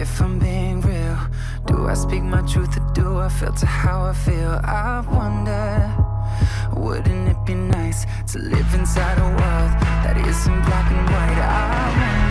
if I'm being real, do I speak my truth or do I filter how I feel? I wonder, wouldn't it be nice to live inside a world that isn't black and white? I wonder